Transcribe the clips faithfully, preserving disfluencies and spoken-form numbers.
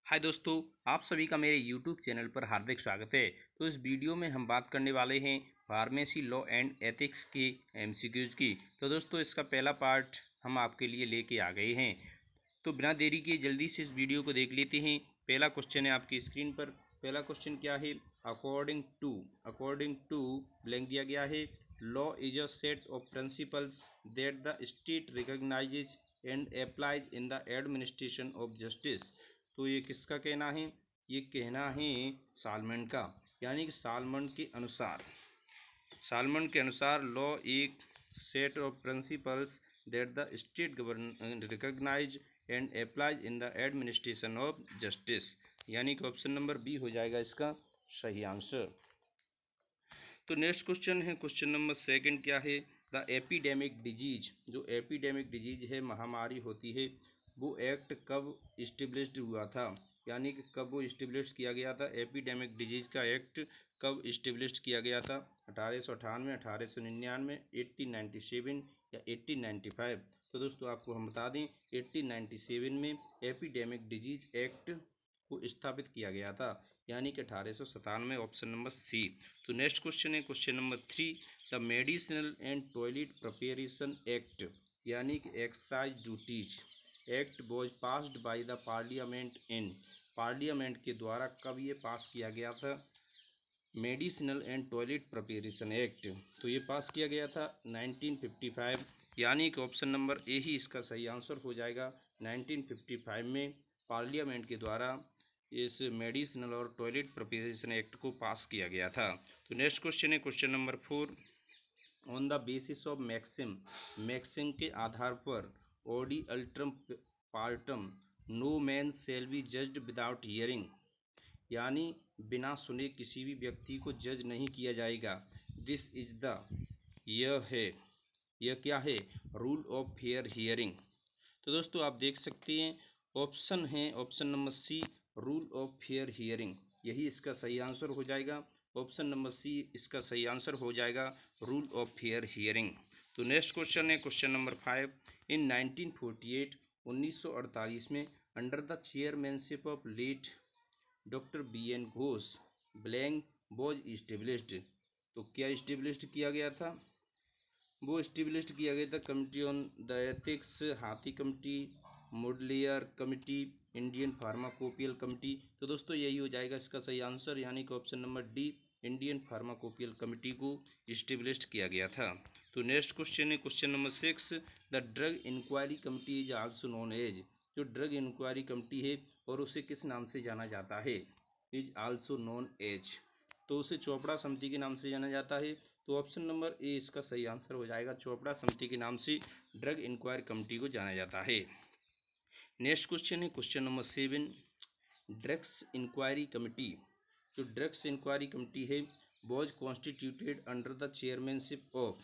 हाय दोस्तों, आप सभी का मेरे यूट्यूब चैनल पर हार्दिक स्वागत है। तो इस वीडियो में हम बात करने वाले हैं फार्मेसी लॉ एंड एथिक्स के एमसीक्यूज की। तो दोस्तों इसका पहला पार्ट हम आपके लिए लेके आ गए हैं। तो बिना देरी के जल्दी से इस वीडियो को देख लेते हैं। पहला क्वेश्चन है आपकी स्क्रीन पर। पहला क्वेश्चन क्या है? According to according to blank दिया गया है। Law is a set of principles that the state recognizes and applies in the administration of justice. तो ये किसका कहना है? ये कहना है सालमन का। यानी कि सालमन के अनुसार सालमन के अनुसार लॉ एक set of principles that the state govern recognize and applies in the administration of justice. यानी कि ऑप्शन नंबर बी हो जाएगा इसका सही आंसर। तो नेक्स्ट क्वेश्चन है, क्वेश्चन नंबर सेकंड क्या है? The epidemic disease. जो एपिडेमिक डिजीज है, महामारी होती है, वो एक्ट कब इस्टेब्लिश्ड हुआ था? यानी कि कब वो इस्टेब्लिश किया गया था? एपिडेमिक डिजीज का एक्ट कब इस्टेब्लिश किया गया था? अठारह सौ अठानवे, अठारह सौ निन्यानवे, एट्टीन नाइन्टी सेवन या एट्टीन नाइन्टी फाइव? तो दोस्तों आपको हम बता दें, एट्टीन नाइन्टी सेवन में एपिडेमिक डिजीज एक्ट को स्थापित किया गया था। यानी कि अठारह सौ सतानवे, ऑप्शन नंबर सी। तो नेक्स्ट क्वेश्चन है, question number three. The medicinal and toilet preparation act यानी कि excise duties act was passed by the parliament in. Parliament के द्वारा कब ये पास किया गया था? Medicinal and toilet preparation act. तो ये पास किया गया था नाइनटीन फिफ्टी फाइव। यानी कि ऑप्शन नंबर ए ही इसका सही आंसर हो जाएगा। नाइनटीन फिफ्टी फाइव में पार्लियामेंट के द्वारा इस मेडिसिनल और टॉयलेट प्रिपरेशन एक्ट को पास किया गया था। तो नेक्स्ट क्वेश्चन है, question number four. On the basis of maxim maxim के आधार पर ओडी अल्ट्रम पार्टम no man shall be judged without hearing. यानी बिना सुने किसी भी व्यक्ति को जज नहीं किया जाएगा। दिस इज द यह है यह क्या है? Rule of fair hearing. तो दोस्तों आप देख सकते हैं, ऑप्शन है option number C, rule of fair hearing. यही इसका सही आंसर हो जाएगा। ऑप्शन नंबर सी इसका सही आंसर हो जाएगा, रूल ऑफ फेयर हियरिंग। तो नेक्स्ट क्वेश्चन है, question number five. In nineteen forty eight उन्नीस सौ अड़तालीस में under the chairmanship of late doctor B N Ghosh blank was established. तो क्या इस्टेब्लिश्ड किया गया था? वो इस्टेब्लिश्ड किया गया था committee on the ethics, Hathi committee, Mudaliar committee, Indian pharmacopoeial committee. तो दोस्तों यही हो जाएगा इसका सही आंसर। यानी कि option number D, Indian pharmacopoeial committee को इस्टेब्लिश्ड किया गया था। तो नेक्स्ट क्वेश्चन है, question number six. The drug inquiry committee is also known as. जो ड्रग इंक्वायरी कमिटी है और उसे किस नाम से जाना जाता है? Is also known as. तो उसे चोपड़ा समिति के नाम से जाना जाता है। तो ऑप्शन नंबर ए इसका सही आंसर हो जाएगा। चोपड़ा समिति के नाम से ड्रग इंक्वायरी कमेटी को जाना जाता है। नेक्स्ट क्वेश्चन है, question number seven. Drugs inquiry committee. जो ड्रग्स इंक्वायरी कमेटी है, was constituted under the chairmanship of.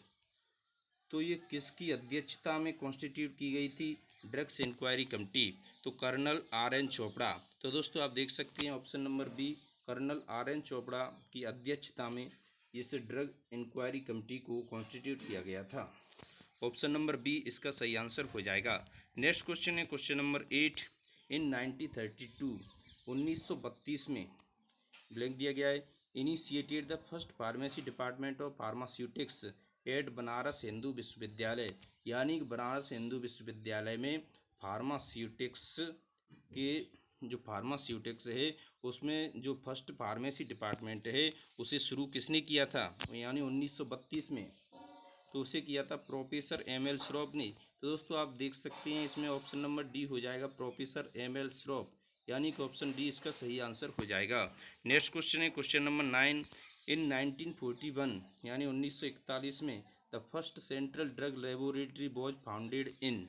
तो ये किसकी अध्यक्षता में कॉन्स्टिट्यूट की गई थी ड्रग्स इंक्वायरी कमेटी? तो कर्नल आर एन चोपड़ा। तो दोस्तों आप देख सकते हैं option number B, colonel R N Chopra की अध्यक्षता में इस ड्रग इंक्वायरी कमेटी को कॉन्स्टिट्यूट किया गया था। ऑप्शन नंबर बी इसका सही आंसर हो जाएगा। नेक्स्ट क्वेश्चन है, question number eight. In nineteen thirty two उन्नीस सौ बत्तीस में ब्लैंक दिया गया है। Initiated the first pharmacy department of pharmaceutics at Banaras Hindu विश्वविद्यालय। यानी कि बनारस हिंदू विश्वविद्यालय में फार्मास्यूटिक्स के जो फार्मास्यूटिक्स है उसमें जो फर्स्ट फार्मेसी डिपार्टमेंट है उसे शुरू किसने किया था? यानी उन्नीस सौ बत्तीस में। तो उसे किया था प्रोफेसर एम एल श्रॉफ ने। तो दोस्तों आप देख सकते हैं इसमें ऑप्शन नंबर डी हो जाएगा, प्रोफेसर एम एल श्रॉफ। यानी कि ऑप्शन डी इसका सही आंसर हो जाएगा। नेक्स्ट क्वेश्चन है, question number nine. In nineteen forty one यानी उन्नीस सौ इकतालीस में the first central drug laboratory was founded in.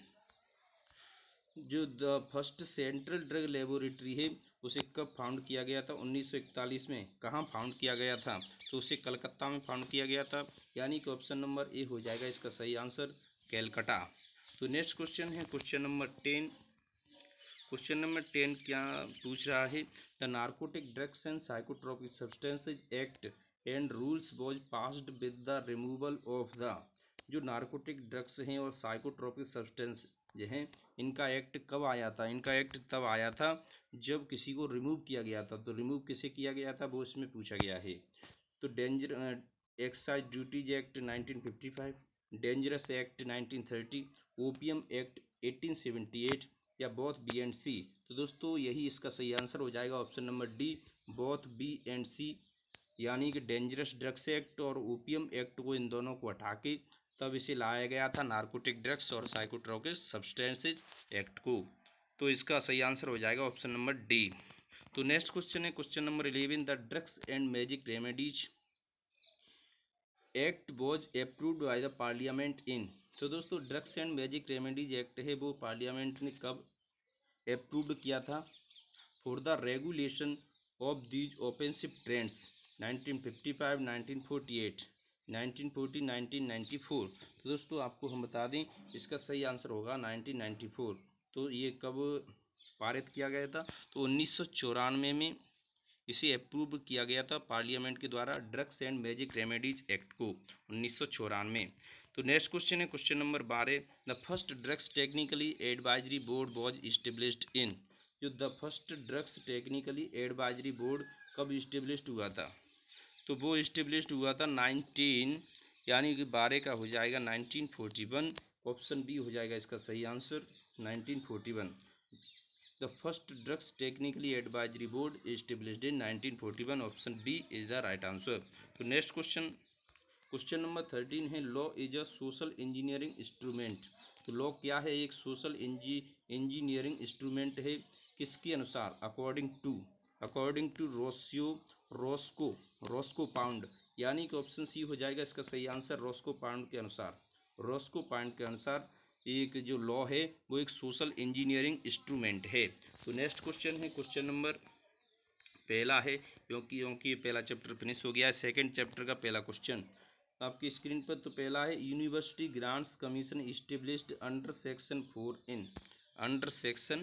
जो the first central drug laboratory है उसे कब फाउंड किया गया था? उन्नीस सौ इकतालीस में। कहाँ फाउंड किया गया था? तो उसे कलकत्ता में फाउंड किया गया था। यानी कि ऑप्शन नंबर ए हो जाएगा इसका सही आंसर, कैलकटा। तो नेक्स्ट क्वेश्चन है, question number ten. Question number ten क्या पूछ रहा है? The narcotic drugs and psychotropic substances act and rules was passed with the removal of the. जो नार्कोटिक ड्रग्स हैं और साइकोट्रोपिक सब्सटेंस जो है इनका एक्ट कब आया था? इनका एक्ट तब आया था जब किसी को रिमूव किया गया था। तो रिमूव किसे किया गया था वो इसमें पूछा गया है। तो danger excise duties act nineteen fifty five, dangerous act nineteen thirty, opium act eighteen seventy eight, या बोथ बी एंड सी। तो दोस्तों यही इसका सही आंसर हो जाएगा option number D, both B and C. यानी कि डेंजरस ड्रग्स एक्ट और ओपीएम एक्ट को, इन दोनों को हटा के तब इसे लाया गया था नारकोटिक ड्रग्स और साइकोट्रोपिक सब्सटेंसेज एक्ट को। तो इसका सही आंसर हो जाएगा ऑप्शन नंबर डी। तो नेक्स्ट क्वेश्चन है question number eleven, the drugs and magic remedies act was approved by the parliament in. तो दोस्तों drugs and magic remedies act है वो पार्लियामेंट ने कब अप्रूव्ड किया था? For the regulation of these offensive trends nineteen fifty five, nineteen forty eight, nineteen forty, nineteen ninety four. तो दोस्तों आपको हम बता दें इसका सही आंसर होगा नाइनटीन नाइंटी फोर। तो ये कब पारित किया गया था? तो उन्नीस सौ चौरानवे में इसे अप्रूव किया गया था पार्लियामेंट के द्वारा, drugs and magic remedies act को, उन्नीस सौ चौरानवे। तो नेक्स्ट क्वेश्चन है क्वेश्चन नंबर बारह, the first drugs technically advisory board was established in. जो the first drugs technically advisory board कब इस्टेब्लिश्ड हुआ था? तो वो इस्टेब्लिश्ड हुआ था नाइनटीन, यानी कि बारह का हो जाएगा nineteen forty one. Option B हो जाएगा इसका सही answer, nineteen forty one. The first drugs technically advisory board established in nineteen forty one. Option B is the right answer. तो next question, question number thirteen है, law is a social engineering instrument. तो law क्या है? एक social engineering instrument है, किसके अनुसार? According to according to Roscoe Roscoe Roscoe Pound. यानी कि ऑप्शन सी हो जाएगा इसका सही आंसर, रोस्को पाउंड के अनुसार। रोस्को पाउंड के अनुसार एक जो लॉ है वो एक सोशल इंजीनियरिंग इंस्ट्रूमेंट है। तो नेक्स्ट क्वेश्चन है क्वेश्चन नंबर, पहला है क्योंकि क्योंकि पहला चैप्टर फिनिश हो गया है, सेकंड चैप्टर का पहला क्वेश्चन आपकी स्क्रीन पर। तो पहला है, university grants commission established under section four in under section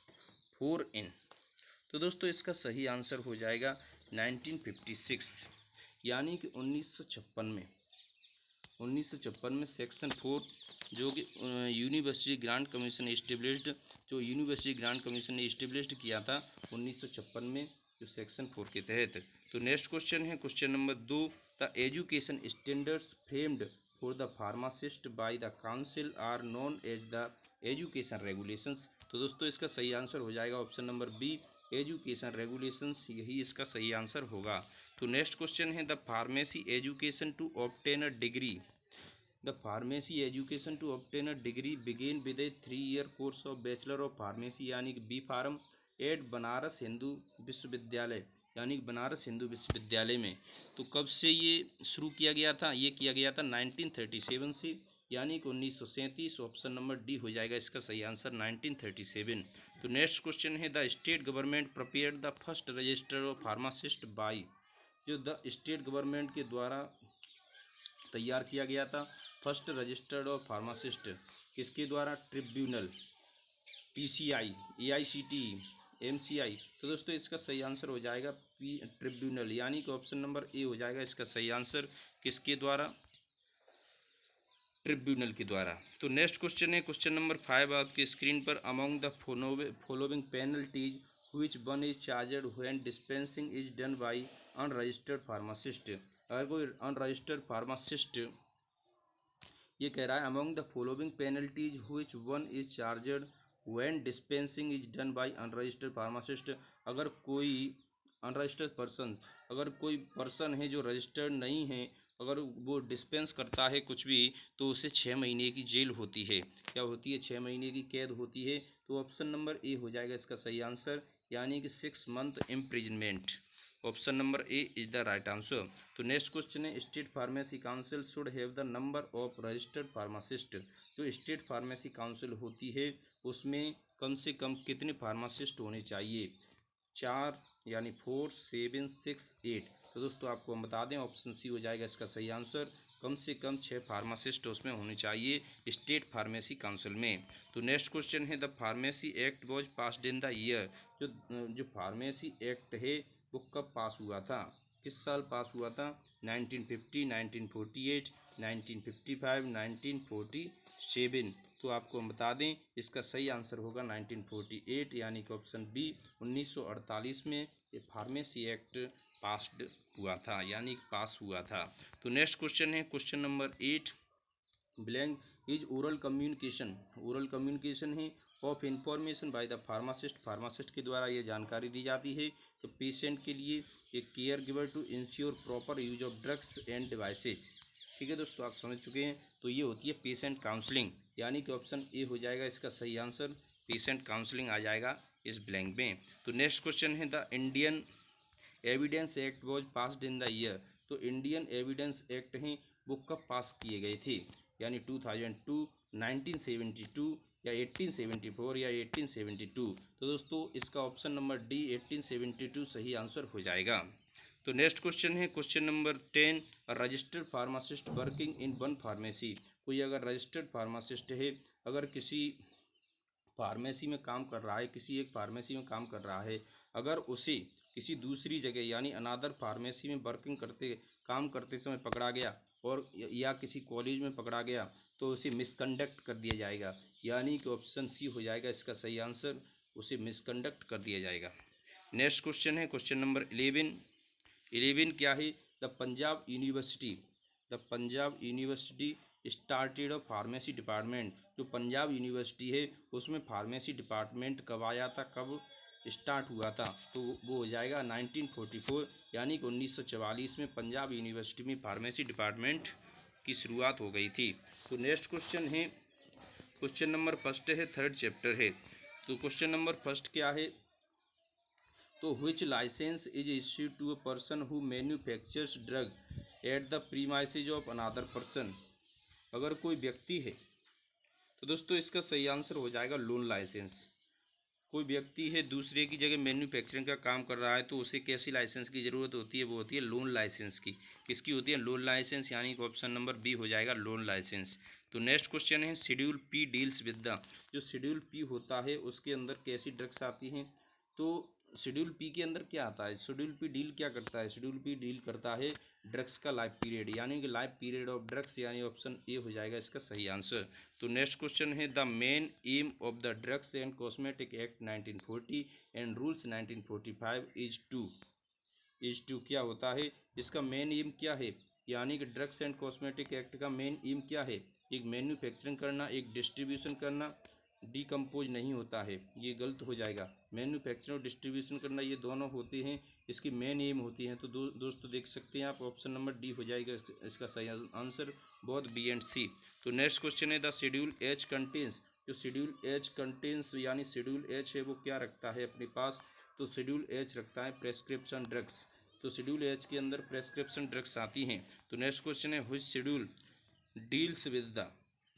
four in. तो दोस्तों इसका सही आंसर हो जाएगा नाइनटीन फिफ्टी सिक्स, यानी कि उन्नीस सौ छप्पन में उन्नीस सौ छप्पन में सेक्शन फोर जो कि यूनिवर्सिटी ग्रांट कमीशन इस्टेब्लिश्ड जो यूनिवर्सिटी ग्रांट कमीशन ने इस्टेब्लिश्ड किया था उन्नीस सौ छप्पन में, जो सेक्शन फोर के तहत। तो नेक्स्ट क्वेश्चन है क्वेश्चन नंबर दो, the education standards framed for the pharmacist by the council are known as the education regulations. तो दोस्तों इसका सही आंसर हो जाएगा option number B, education regulations, यही इसका सही आंसर होगा। तो नेक्स्ट क्वेश्चन है, the pharmacy education to obtain a degree the pharmacy education to obtain a degree begin with a three year course of bachelor of pharmacy, यानी कि B pharm, at Banaras Hindu विश्वविद्यालय, यानी कि बनारस हिंदू विश्वविद्यालय में। तो कब से ये शुरू किया गया था? ये किया गया था नाइनटीन थर्टी सेवन से, यानी कि उन्नीस सौ सैंतीस। ऑप्शन नंबर डी हो जाएगा इसका सही आंसर, नाइनटीन थर्टी सेवन। तो नेक्स्ट क्वेश्चन है, the state government prepared the first register of pharmacist by. जो द स्टेट गवर्नमेंट के द्वारा तैयार किया गया था फर्स्ट रजिस्टर्ड ऑफ फार्मासिस्ट, किसके द्वारा? Tribunal, PCI, AICT, MCI. तो दोस्तों इसका सही आंसर हो जाएगा पी ट्रिब्यूनल, यानी कि ऑप्शन नंबर ए हो जाएगा इसका सही आंसर, किसके द्वारा? ट्रिब्यूनल के द्वारा। तो नेक्स्ट क्वेश्चन है क्वेश्चन नंबर फाइव आपकी स्क्रीन पर, among the following penalties which one is charged when dispensing is done by unregistered pharmacist. अगर कोई अनरजिस्टर्ड फार्मासिस्ट, ये कह रहा है among the following penalties which one is charged when dispensing is done by unregistered pharmacist. अगर कोई unregistered person अगर कोई पर्सन है जो रजिस्टर्ड नहीं है, अगर वो डिस्पेंस करता है कुछ भी, तो उसे छः महीने की जेल होती है। क्या होती है? छः महीने की कैद होती है। तो ऑप्शन नंबर ए हो जाएगा इसका सही आंसर, यानी कि six month imprisonment. Option number A is the right answer. तो नेक्स्ट क्वेश्चन है, state pharmacy council should have the number of registered pharmacist. जो स्टेट फार्मेसी काउंसिल होती है उसमें कम से कम कितने फार्मासिस्ट होने चाहिए? चार, यानी फोर, सेवन, सिक्स, एट। तो दोस्तों आपको हम बता दें ऑप्शन सी हो जाएगा इसका सही आंसर, कम से कम छः फार्मासिस्ट उसमें होने चाहिए स्टेट फार्मेसी काउंसिल में। तो नेक्स्ट क्वेश्चन है, the pharmacy act was passed in the year. जो जो फार्मेसी एक्ट है वो कब पास हुआ था? किस साल पास हुआ था? Nineteen fifty, nineteen forty eight, nineteen fifty five, nineteen forty seven. तो आपको हम बता दें इसका सही आंसर होगा नाइनटीन फोर्टी एट, यानी कि ऑप्शन बी उन्नीस सौ अड़तालीस में ये फार्मेसी एक्ट पास्ड हुआ था, यानी पास हुआ था। तो नेक्स्ट क्वेश्चन है question number eight, blank is oral communication. Oral communication है of information by the pharmacist. Pharmacist के द्वारा ये जानकारी दी जाती है कि पेशेंट के लिए एक care giver to ensure proper use of drugs and devices. ठीक है दोस्तों, आप समझ चुके हैं। तो ये होती है पेशेंट काउंसलिंग, यानी कि ऑप्शन ए हो जाएगा इसका सही आंसर, पेशेंट काउंसलिंग आ जाएगा इस ब्लैंक में। तो नेक्स्ट क्वेश्चन है the Indian evidence act was passed in the year. तो इंडियन एविडेंस एक्ट हैं वो कब पास किए गए थे, यानी two thousand two, nineteen seventy two या एटीन सेवेंटी फोर या एटीन सेवेंटी टू। तो दोस्तों इसका option number D eighteen seventy two सही आंसर हो जाएगा। तो नेक्स्ट क्वेश्चन है question number ten, registered pharmacist working in one pharmacy. कोई अगर रजिस्टर्ड फार्मासिस्ट है, अगर किसी फार्मेसी में काम कर रहा है, किसी एक फार्मेसी में काम कर रहा है, अगर उसे किसी दूसरी जगह यानी अनादर फार्मेसी में वर्किंग करते काम करते समय पकड़ा गया और या किसी कॉलेज में पकड़ा गया तो उसे मिसकंडक्ट कर दिया जाएगा, यानी कि ऑप्शन सी हो जाएगा इसका सही आंसर, उसे मिसकंडक्ट कर दिया जाएगा। नेक्स्ट क्वेश्चन है क्वेश्चन नंबर इलेवन। इलेवन क्या है, the Punjab university. The Punjab university started of pharmacy department. जो पंजाब यूनिवर्सिटी है उसमें फार्मेसी डिपार्टमेंट कब आया था, कब स्टार्ट हुआ था, तो वो हो जाएगा नाइनटीन फोर्टी फोर, यानी कि उन्नीस सौ चवालीस में पंजाब यूनिवर्सिटी में फार्मेसी डिपार्टमेंट की शुरुआत हो गई थी। तो नेक्स्ट क्वेश्चन है क्वेश्चन नंबर फर्स्ट है, थर्ड चैप्टर है। तो क्वेश्चन नंबर फर्स्ट क्या है, तो which license is issued to a person who manufactures drug at the premises of another person। अगर कोई व्यक्ति है तो दोस्तों इसका सही आंसर हो जाएगा लोन लाइसेंस। कोई व्यक्ति है दूसरे की जगह मैन्युफैक्चरिंग का काम कर रहा है तो उसे कैसी लाइसेंस की ज़रूरत होती है, वो होती है लोन लाइसेंस की। किसकी होती है, लोन लाइसेंस, यानी कि ऑप्शन नंबर बी हो जाएगा लोन लाइसेंस। तो नेक्स्ट क्वेश्चन है schedule P deals with the. जो शेड्यूल पी होता है उसके अंदर कैसी ड्रग्स आती हैं, तो शेड्यूल पी के अंदर क्या आता है, शेड्यूल पी डील क्या करता है, शेड्यूल पी डील करता है ड्रग्स का लाइफ पीरियड, यानी कि लाइफ पीरियड ऑफ ड्रग्स, यानी ऑप्शन ए हो जाएगा इसका सही आंसर। तो नेक्स्ट क्वेश्चन है the main aim of the drugs and cosmetic act nineteen forty and rules nineteen forty five is to. Is to क्या होता है, इसका मेन एम क्या है, यानी कि ड्रग्स एंड कॉस्मेटिक एक्ट का मेन एम क्या है, एक मैन्युफैक्चरिंग करना, एक डिस्ट्रीब्यूशन करना, डिकम्पोज नहीं होता है, ये गलत हो जाएगा। मैन्युफैक्चरिंग और डिस्ट्रीब्यूशन करना ये दोनों होते हैं, इसकी मेन एम होती हैं। तो दो दोस्तों देख सकते हैं आप, ऑप्शन नंबर डी हो जाएगा इसका सही answer, both B and C. तो नेक्स्ट क्वेश्चन है द शेड्यूल एच कंटेन्स। जो शेड्यूल एच कंटेन्स यानी शेड्यूल एच है वो क्या रखता है अपने पास, तो शेड्यूल एच रखता है प्रेस्क्रिप्शन ड्रग्स। तो शेड्यूल एच के अंदर प्रेस्क्रिप्शन ड्रग्स आती हैं। तो नेक्स्ट क्वेश्चन है which schedule deals with the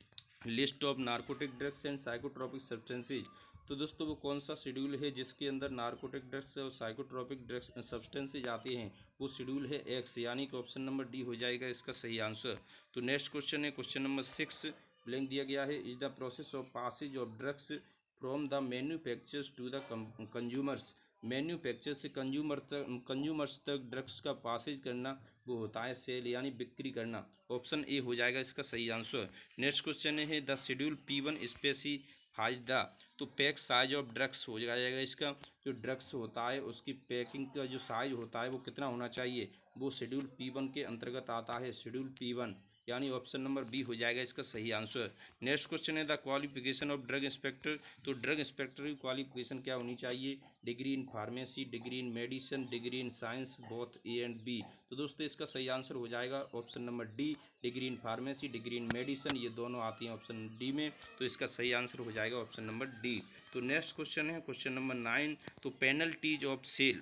list of narcotic drugs and psychotropic substances. तो दोस्तों वो कौन सा शेड्यूल है जिसके अंदर नार्कोटिक ड्रग्स और साइकोट्रॉपिक ड्रग्स सब्सटेंसेज आते हैं, वो शेड्यूल है एक्स, यानी कि ऑप्शन नंबर डी हो जाएगा इसका सही आंसर। तो नेक्स्ट क्वेश्चन है क्वेश्चन नंबर सिक्स, ब्लैंक दिया गया है, is the process of passage of drugs from the manufacturers to the consumers. Manufacture से कंज्यूमर तक कंज्यूमर्स तक ड्रग्स का पासेज करना वो होता है सेल, यानी बिक्री करना। ऑप्शन ए हो जाएगा इसका सही आंसर। नेक्स्ट क्वेश्चन है the schedule P one specifies the. तो पैक साइज ऑफ ड्रग्स हो जाएगा इसका, जो ड्रग्स होता है उसकी पैकिंग का जो साइज होता है वो कितना होना चाहिए, वो शेड्यूल पी वन के अंतर्गत आता है, शेड्यूल पी वन, यानी ऑप्शन नंबर बी हो जाएगा इसका सही आंसर। नेक्स्ट क्वेश्चन है the qualification of drug inspector. तो ड्रग इंस्पेक्टर की क्वालिफिकेशन क्या होनी चाहिए, degree in pharmacy, degree in medicine, degree in science, both A and B. तो दोस्तों इसका सही आंसर हो जाएगा option number D, degree in pharmacy, degree in medicine, ये दोनों आती हैं ऑप्शन डी में, तो इसका सही आंसर हो जाएगा ऑप्शन नंबर डी। तो नेक्स्ट क्वेश्चन है क्वेश्चन नंबर नाइन, तो penalties of sale.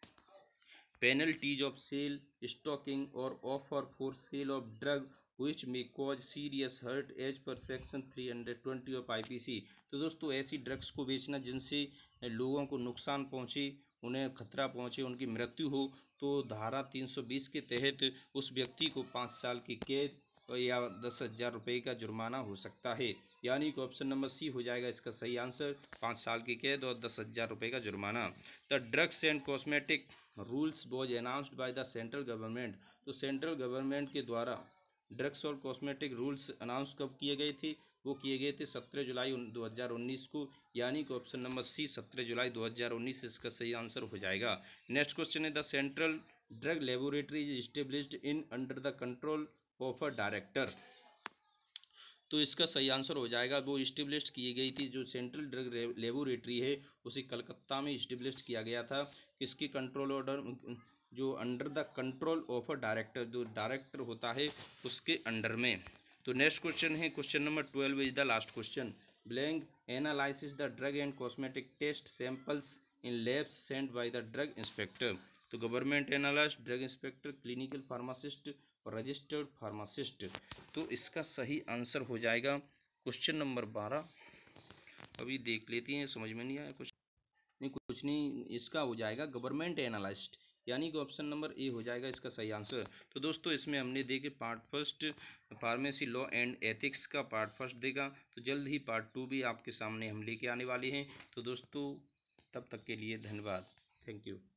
Penalties of sale, stocking और offer for sale of drug which may cause serious hurt as per section three hundred twenty of IPC. तो दोस्तों ऐसी drugs को बेचना जिनसे लोगों को नुकसान पहुंचे, उन्हें खतरा पहुंचे, उनकी मृत्यु हो, तो धारा तीन सौ बीस के तहत उस व्यक्ति को पाँच साल की कैद या दस हज़ार रुपये का जुर्माना हो सकता है, यानी कि ऑप्शन नंबर सी हो जाएगा इसका सही आंसर, पाँच साल की कैद और दस हज़ार रुपये का जुर्माना। The drugs and cosmetic rules was announced by the central government. तो सेंट्रल गवर्नमेंट के द्वारा ड्रग्स और कॉस्मेटिक रूल्स अनाउंस कब किए गए थे, वो किए गए थे सत्रह जुलाई दो हज़ार उन्नीस को, यानी कि ऑप्शन नंबर सी सत्रह जुलाई दो हज़ार उन्नीस इसका सही आंसर हो जाएगा। नेक्स्ट क्वेश्चन है the central drug laboratory is established in under the control of a director. तो इसका सही आंसर हो जाएगा, वो इस्टेब्लिश की गई थी जो सेंट्रल ड्रग लेबोरेटरी है उसे कलकत्ता में इस्टेब्लिश किया गया था। किसके कंट्रोल ऑर्डर, जो under the control of a director, जो डायरेक्टर होता है उसके अंडर में। तो नेक्स्ट क्वेश्चन है question number twelve is the last question. Blank analysis the drug and cosmetic test samples in labs sent by the drug inspector. तो government analyst, drug inspector, clinical pharmacist और registered pharmacist. तो इसका सही answer हो जाएगा question number बारह। अभी देख लेती हैं, समझ में नहीं आया कुछ नहीं कुछ नहीं इसका हो जाएगा गवर्नमेंट एनालिस्ट, यानी कि ऑप्शन नंबर ए हो जाएगा इसका सही आंसर। तो दोस्तों इसमें हमने देखे part first pharmacy law and ethics का पार्ट फर्स्ट देखा, तो जल्द ही पार्ट टू भी आपके सामने हम लेके आने वाले हैं। तो दोस्तों तब तक के लिए धन्यवाद, थैंक यू।